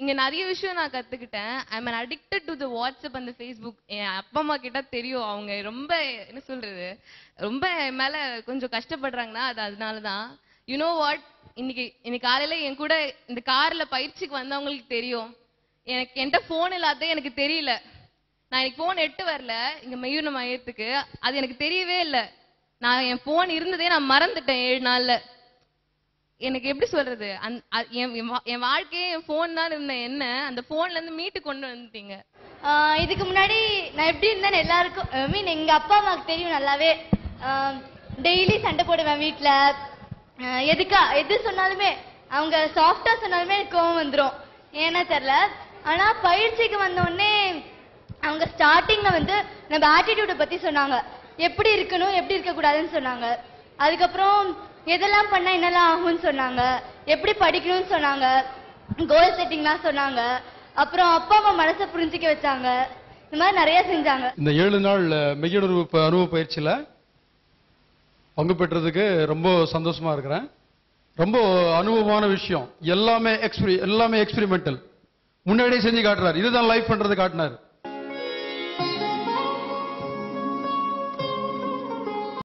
இங்க நிறைய விஷயம் நான் கத்துக்கிட்டேன். I am addicted to the WhatsApp அந்த ஃபேஸ்புக். என் அப்பா அம்மா கிட்ட தெரியும், அவங்க ரொம்ப என்ன சொல்றது, ரொம்ப மேல கொஞ்சம் கஷ்டப்படுறாங்கன்னா அது அதனாலதான். யூ நோ வாட், இன்னைக்கு காலையில என் கூட இந்த கார்ல பயிற்சிக்கு வந்தவங்களுக்கு தெரியும், என்கிட்ட போன் இல்லாத எனக்கு தெரியல. நான் இன்னைக்கு போன் எட்டு வரல இங்க மெய்யுன மையத்துக்கு, அது எனக்கு தெரியவே இல்லை. நான் என் போன் இருந்ததே நான் மறந்துட்டேன் 7 நாள்ல. எனக்கு எப்படி சொல்றது, என் வாழ்க்கையே என் போன் தான் இருந்த என்ன அந்த போன்ல இருந்து மீட்டு கொண்டு வந்துட்டீங்க. இதுக்கு முன்னாடி நான் எப்படி இருந்தேன்னு எல்லாருக்கும் மீன் எங்க அப்பா அம்மாவுக்கு தெரியும் நல்லாவே. டெய்லி சண்டை போடுவேன் வீட்டுல. எது சொன்னாலுமே, அவங்க சாஃப்டா சொன்னாலுமே எனக்கு கோவம் வந்துடும், ஏன்னா தெரியல. ஆனா பயிற்சிக்கு வந்த உடனே அவங்க ஸ்டார்டிங்ல வந்து நம்ம ஆட்டிடியூட பத்தி சொன்னாங்க, எப்படி இருக்கணும் எப்படி இருக்க கூடாதுன்னு சொன்னாங்க. அதுக்கப்புறம் எதெல்லாம் பண்ணா என்னெல்லாம் ஆகும்னு சொன்னாங்க, எப்படி படிக்கணும்னு சொன்னாங்க, கோல் செட்டிங்லாம் சொன்னாங்க. அப்புறம் அப்பா அம்மா மனசை புரிஞ்சிக்க வச்சாங்க. இந்த மாதிரி நிறைய செஞ்சாங்க. இந்த 7 நாள் மெய்யுணர்வு அனுபவ பயிற்சியில பங்கு பெற்றதுக்கு ரொம்ப சந்தோஷமா இருக்கிறேன். ரொம்ப அனுபவமான விஷயம். எல்லாமே எக்ஸ்பெரிமெண்டல். முன்னாடியே செஞ்சு காட்டுறாரு. இதுதான் லைஃப் பண்றது காட்டினாரு.